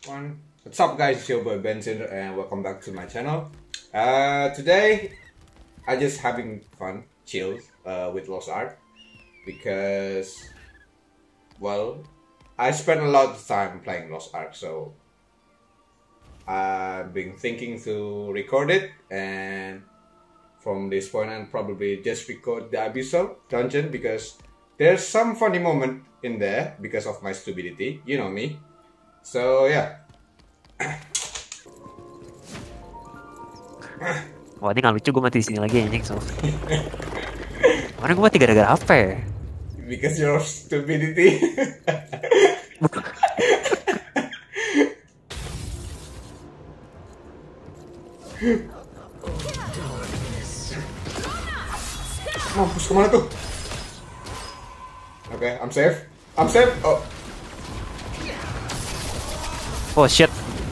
One. What's up, guys? It's your boy Benson, and welcome back to my channel. Today, I just having fun, chill with Lost Ark because, well, I spent a lot of time playing Lost Ark, so I've been thinking to record it, and from this point on, probably just record the Abyssal dungeon because there's some funny moment in there because of my stupidity, you know me. So yeah. Wah, ini nggak lucu, gue mati di sini lagi anjing. So kemarin gue mati gara-gara apa ya? Because your stupidity. Mampus, kemana tuh? Oke, I'm safe. I'm safe. Oh. Oh shit.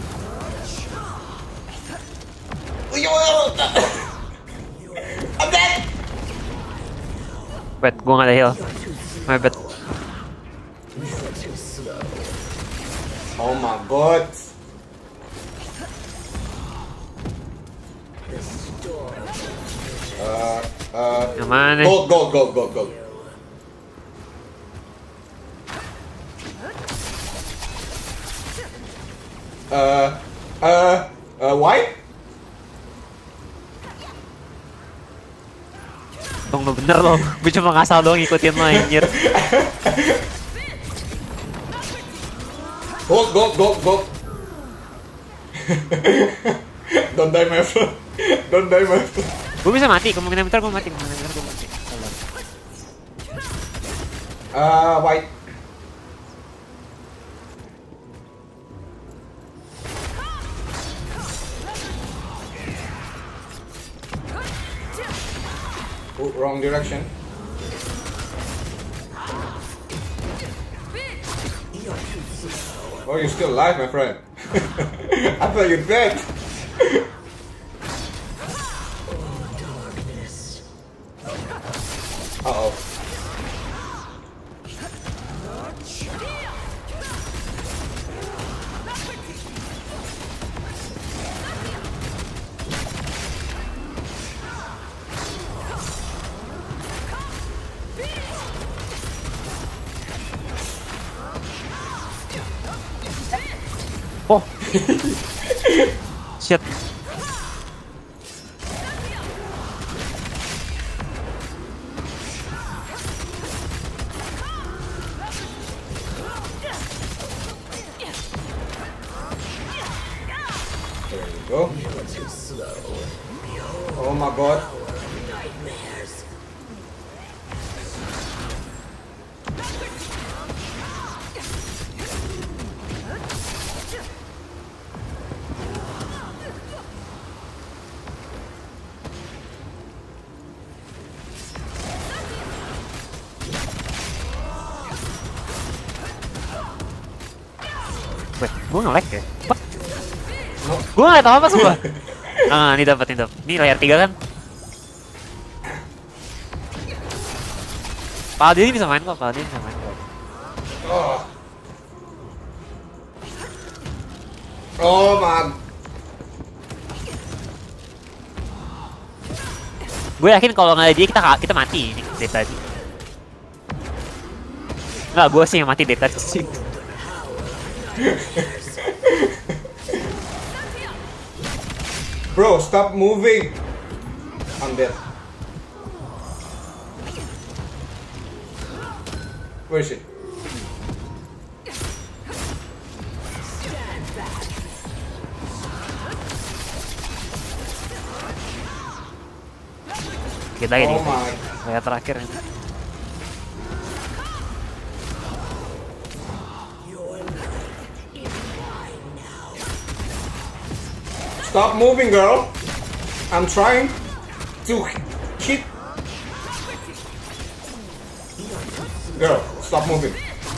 I'm dead. Wait, gue nggak ada heal. My bad. Oh my god. Yang mana nih? Gold. White? Dong lo bener lo. Gue cuma ngasal doang ngikutin lo anjir. Gold. Don't die my friend. Don't die my friend. Gue bisa mati, kemungkinan bentar gue mati. White. Oh, wrong direction. Oh, you're still alive, my friend. I thought you're dead. Uh-oh. Oh. Shit. There you go. Oh my god. Wait, gue nge-lag ya? Apa? Gue nggak tahu apa semua. Ah, ini dapat. Ini layar 3 kan? Paladin bisa main kok, Oh. Oh my. Gue yakin kalau nggak ada dia kita mati ini dari tadi. Nggak, gue sih yang mati dari tadi sih. Bro, stop moving. I'm dead. Where is it? Kita ini Oh my. layar terakhir ini. Stop moving, girl. I'm trying to hit. Girl, stop moving.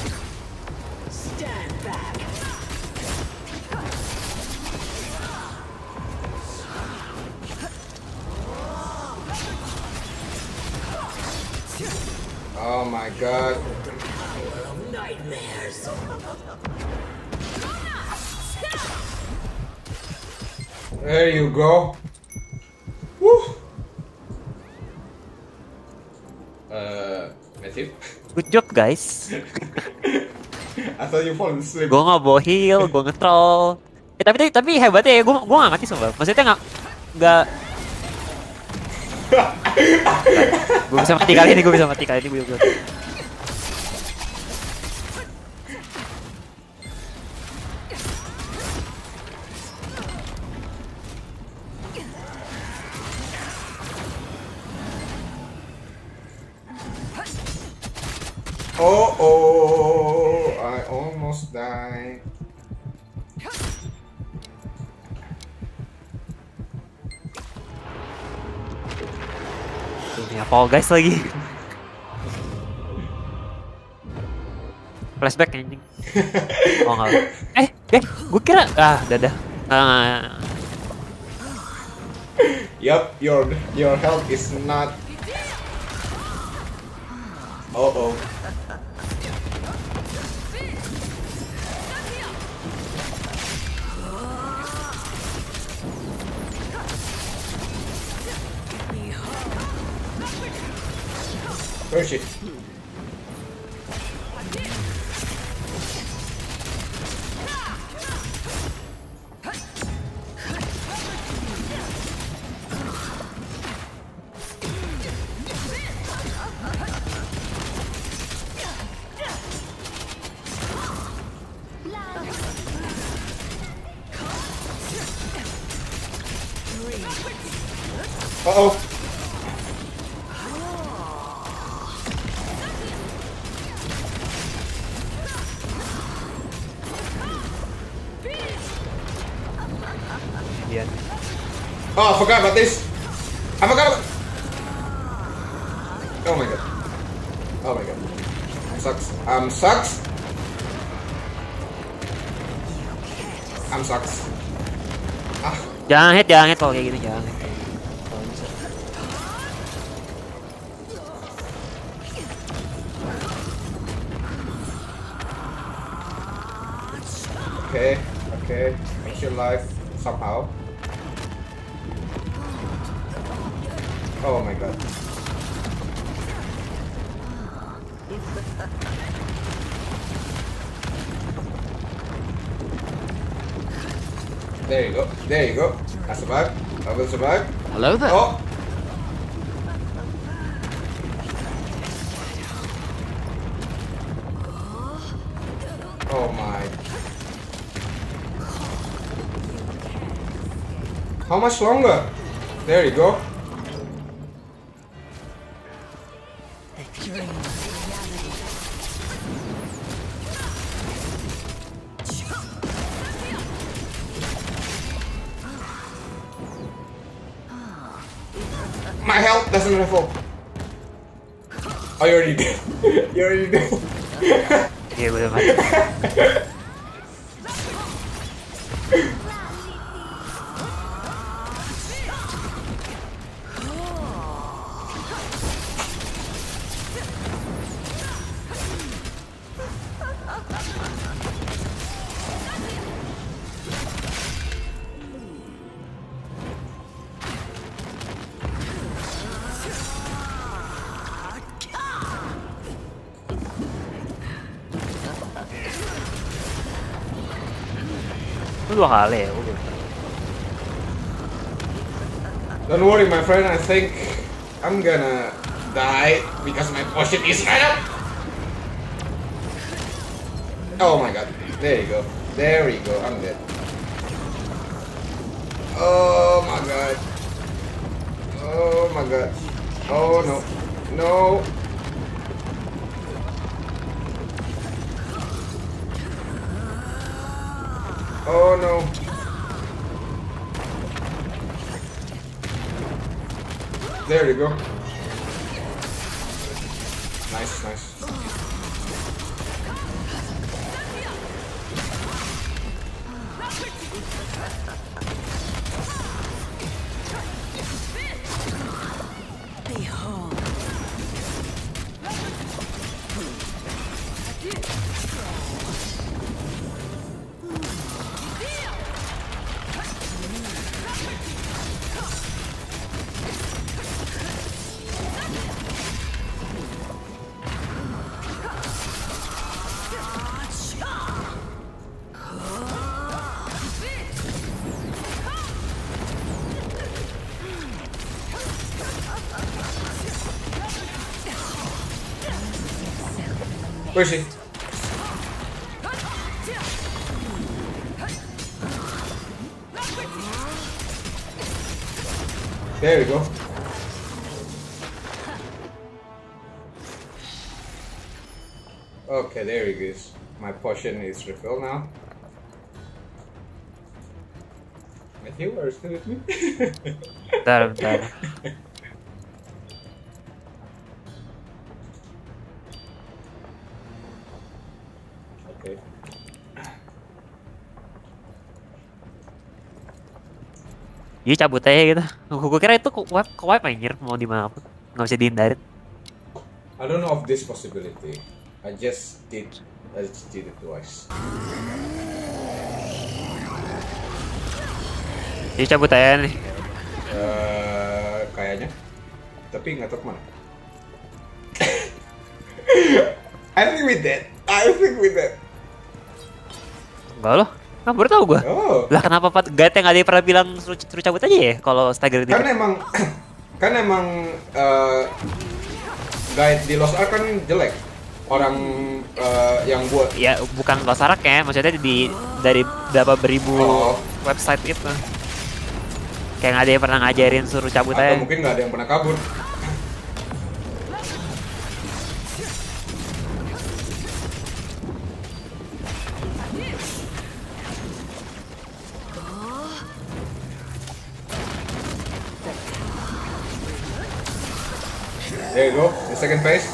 Oh my god. There you go. Woo. Matthew? Good job guys. I thought you fall asleep. Gue nggak bawa heal, gue nge-troll. Tapi hebatnya ya, gue nggak mati sumpah. Maksudnya nggak. Gue bisa mati kali ini, gue bisa mati kali ini. Oh, I almost died. Dunia Fall Guys lagi. Flashback anjing. Oh enggak. Gue kira dadah. Yup, your health is not. Oh. Where is she? Uh-oh. Yeah. Oh, I forgot about this. I forgot about... Oh my god. Oh my god. Sucks. Sucks. Sucks. Jangan hit kalau kayak gini, jangan hit. Okay. Make your life somehow. Oh my god. There you go. I survived. I will survive. Hello there. Oh! Oh my. How much longer? There you go. My health doesn't level. Oh, you already did. You already did. Iya udah mati. Itu 2 kali ya udah. Don't worry, my friend. I think I'm gonna die because my potion is right up. Oh my god. There you go. There we go. I'm dead. Oh my god. Oh my god. Oh no. No. Oh no. There you go. Nice. Where is he? There we go. Okay, there he goes. My potion is refilled now. My healer is still with me. Bentar. Okay. Jadi cabut aja gitu. Gue kira itu ke wipe anjir, mau di mana pun. Nggak bisa dihindarin. I don't know of this possibility. I just did it twice. Jadi cabut aja nih. Kayaknya. Tapi nggak tahu kemana. I think we did. Enggak loh. Nah, baru tau gue. Oh. Lah kenapa guide yang ada yang pernah bilang suruh cabut aja ya kalau stagger Kan emang guide di Lost Ark kan jelek. Orang yang buat. Ya bukan Lost Ark ya, maksudnya dari berapa beribu website itu. Kayak nggak ada yang pernah ngajarin suruh cabut aja. Atau mungkin nggak ada yang pernah kabur. There you go, the second phase.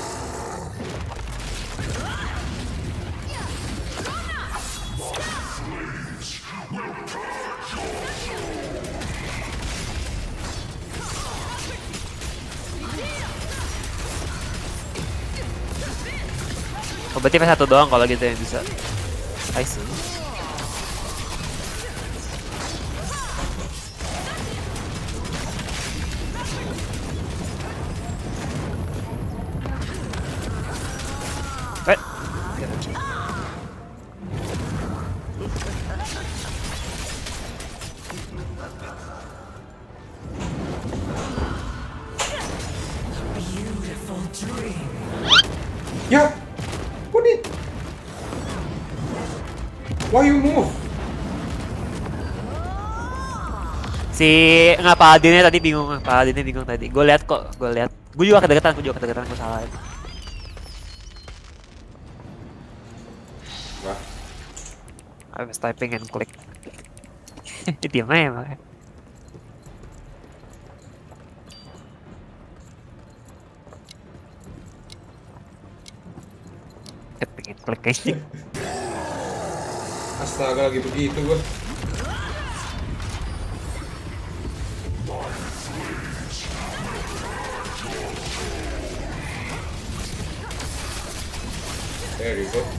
Oh, berarti satu doang kalau gitu yang bisa. I see. Yeah, put it. Why you move? Si nggak Pak Adinnya tadi bingung, Pak Adinnya bingung tadi. Gue lihat kok, gue lihat. Gue juga kedeketan, gue salah. Wah. I was typing and click. Diam aja makanya. Pengen klik aja. Astaga, lagi begitu gue. There you go.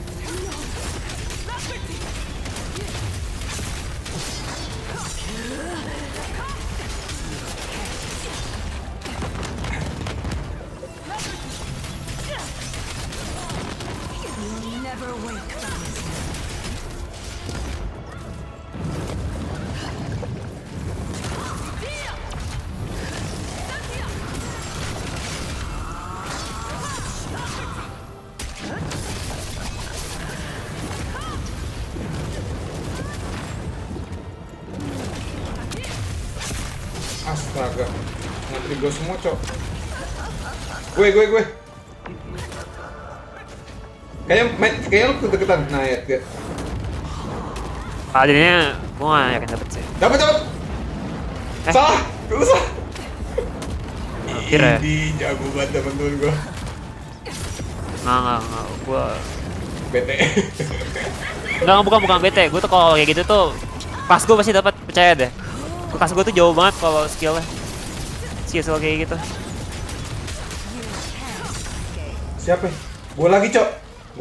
Astaga, ngantri gue semua, cok. Gue. Kayaknya lu kedeketan. Nah, ya. Adinnya gue gak yakin dapet sih. Dapat. Salah, lu salah. Kira ya? Ini jago banget temen-temen gue. Nggak, gue Bete. bukan bete. Gue tuh kalau kayak gitu tuh pas gue pasti dapat, percaya deh. Pas gue tuh jauh banget kalau skill kayak gitu. Siapa? Gue lagi, cok.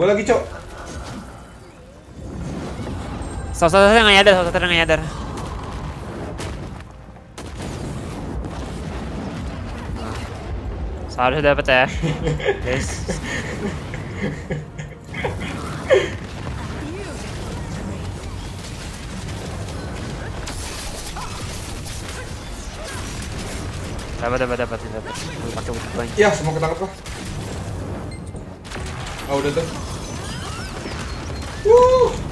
Salah-salah nggak nyadar. Seharusnya dapat ya. Guys. Dapat. Pakai butuh banyak. Iya, semua ketangkep lah. Oh, udah tuh. Woo!